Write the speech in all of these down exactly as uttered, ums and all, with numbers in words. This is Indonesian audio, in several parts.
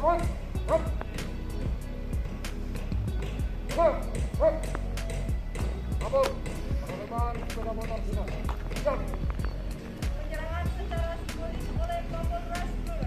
Penyerangan secara simbolis oleh Kapolres Blora.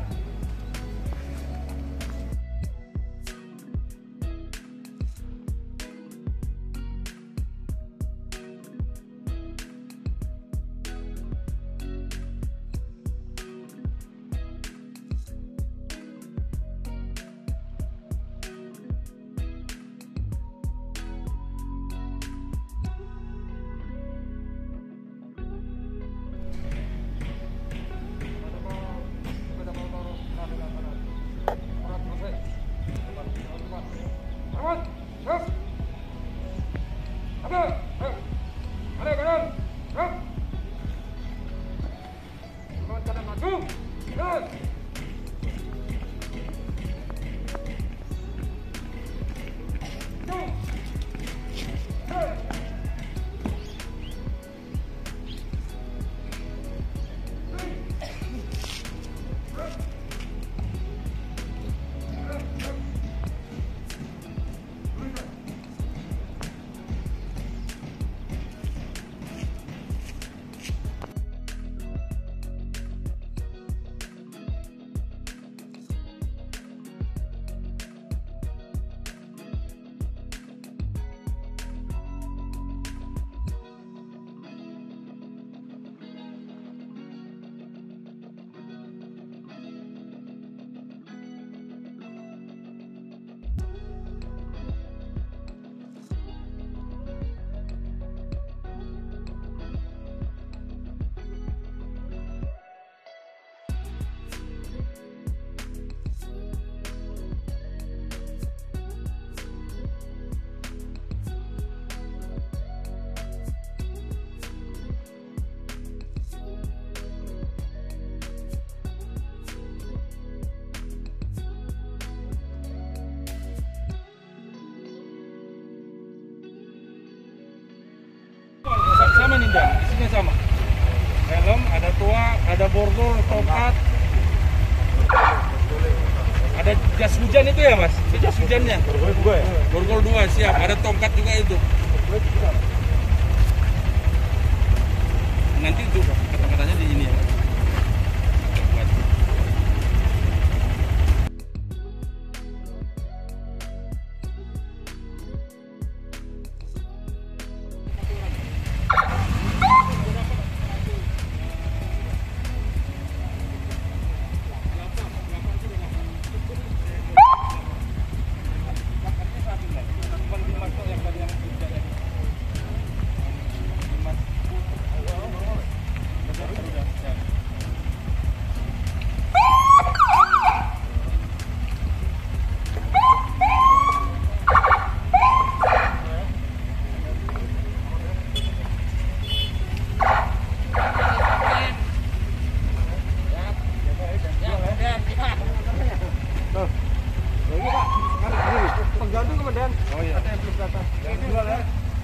Sama nih, Dan. Isinya sama. Helm, ada tua, ada borgol, tongkat. Ada jas hujan itu ya, Mas? Itu jas hujannya. Borgol dua ya? Borgol dua, siap. Ada tongkat juga itu. Nanti itu kata-katanya di ini ya. Penggantung Komandan. Oh iya. Ada yang belum datang. Yang jual ya.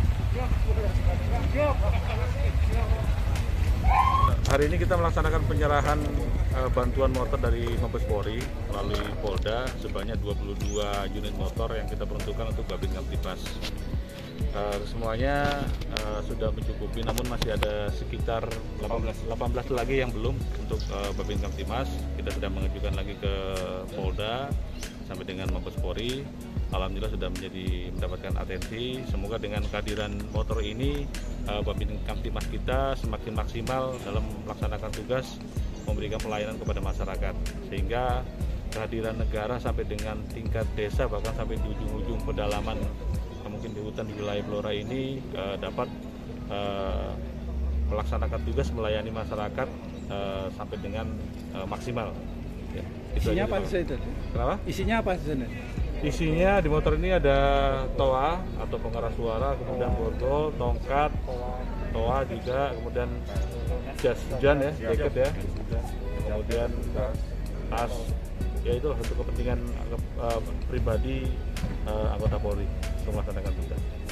Hari ini kita melaksanakan penyerahan uh, bantuan motor dari Mabes Polri melalui Polda sebanyak dua puluh dua unit motor yang kita peruntukkan untuk Babin Kamtibmas. Uh, semuanya uh, sudah mencukupi, namun masih ada sekitar delapan belas lagi yang belum untuk uh, Babin Kamtibmas. Kita sedang mengajukan lagi ke Polda sampai dengan Mabes Polri. Alhamdulillah sudah menjadi mendapatkan atensi. Semoga dengan kehadiran motor ini uh, Babin Kamtibmas kita semakin maksimal dalam melaksanakan tugas memberikan pelayanan kepada masyarakat, sehingga kehadiran negara sampai dengan tingkat desa bahkan sampai di ujung-ujung pedalaman mungkin di hutan di wilayah Blora ini uh, dapat uh, melaksanakan tugas melayani masyarakat uh, sampai dengan uh, maksimal. Ya, Isinya apa sih itu? Kenapa? Isinya apa sih? Isinya di motor ini ada toa atau pengeras suara, kemudian borgol, tongkat, toa juga, kemudian jas hujan ya, jaket ya, kemudian tas. Ya itu untuk kepentingan uh, pribadi uh, anggota Polri untuk melaksanakan tugas.